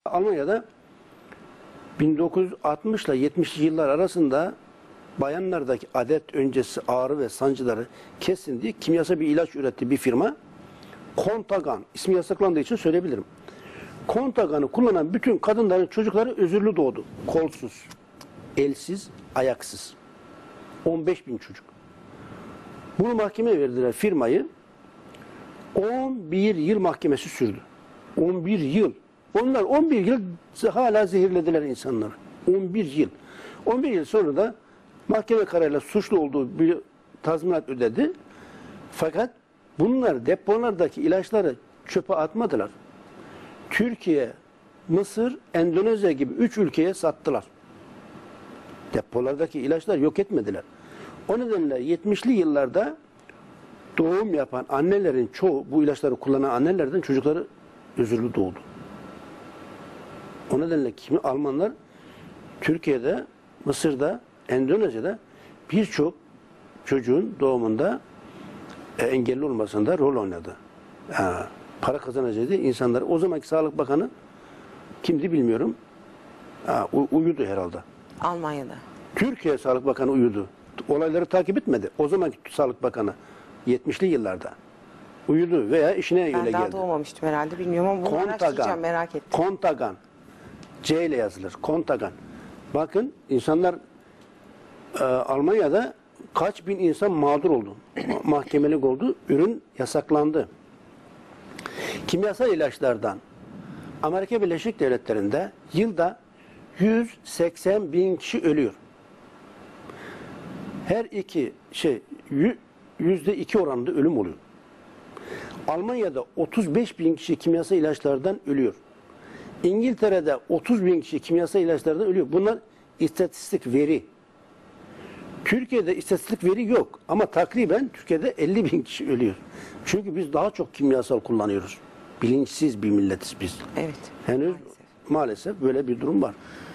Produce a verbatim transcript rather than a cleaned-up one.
Almanya'da bin dokuz yüz altmış ile yetmişli yıllar arasında bayanlardaki adet öncesi ağrı ve sancıları kesin diye kimyasal bir ilaç üretti bir firma. Contagan. İsmi yasaklandığı için söyleyebilirim. Contagan'ı kullanan bütün kadınların çocukları özürlü doğdu. Kolsuz, elsiz, ayaksız. on beş bin çocuk. Bunu mahkemeye verdiler firmayı. on bir yıl mahkemesi sürdü. on bir yıl. Onlar on bir yıl hala zehirlediler insanları. on bir yıl. on bir yıl sonra da mahkeme kararıyla suçlu olduğu bir tazminat ödedi. Fakat bunlar depolardaki ilaçları çöpe atmadılar. Türkiye, Mısır, Endonezya gibi üç ülkeye sattılar. Depolardaki ilaçlar yok etmediler. O nedenle yetmişli yıllarda doğum yapan annelerin çoğu, bu ilaçları kullanan annelerden çocukları özürlü doğdu. O nedenle kimi Almanlar Türkiye'de, Mısır'da, Endonezya'da birçok çocuğun doğumunda e, engelli olmasında rol oynadı. Ha, para kazanacağı diye insanlar. O zamanki Sağlık Bakanı kimdi bilmiyorum. Ha, uyudu herhalde. Almanya'da. Türkiye Sağlık Bakanı uyudu. Olayları takip etmedi. O zamanki Sağlık Bakanı yetmişli yıllarda uyudu veya işine öyle geldi. Ben daha doğmamıştım herhalde, bilmiyorum ama bunu araştıracağım, merak ettim. Contagan. C ile yazılır. Contagan. Bakın insanlar e, Almanya'da kaç bin insan mağdur oldu. Mahkemelik oldu. Ürün yasaklandı. Kimyasal ilaçlardan Amerika Birleşik Devletleri'nde yılda yüz seksen bin kişi ölüyor. Her iki şey yüzde iki oranında ölüm oluyor. Almanya'da otuz beş bin kişi kimyasal ilaçlardan ölüyor. İngiltere'de otuz bin kişi kimyasal ilaçlardan ölüyor. Bunlar istatistik veri. Türkiye'de istatistik veri yok. Ama takriben Türkiye'de elli bin kişi ölüyor. Çünkü biz daha çok kimyasal kullanıyoruz. Bilinçsiz bir milletiz biz. Evet. Henüz maalesef, maalesef böyle bir durum var.